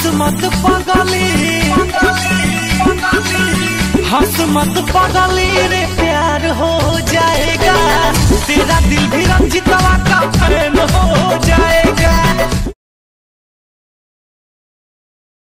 हंस मत पगली, हंस मत पगली रे, प्यार हो जाएगा, तेरा दिल भी रंजित